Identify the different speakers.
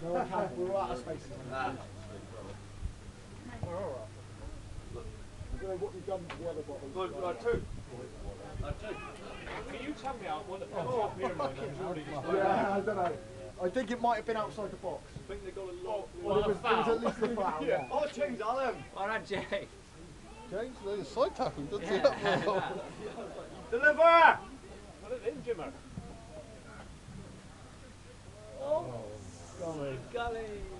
Speaker 1: No, I can't. We're out of space. We're all right. I don't know what you've done to the other bottles.
Speaker 2: Good, two. Can you tell me what the top here
Speaker 1: Yeah, I don't know. I think it might have been outside the box.
Speaker 2: I think they got a lot.
Speaker 1: Well, it was at least a foul. Yeah.
Speaker 2: Oh, James Allen.
Speaker 3: Well done, Jay.
Speaker 4: James, there's a side tackle. Doesn't see
Speaker 2: Deliver! Put it in, Jimmer.
Speaker 3: Oh, golly.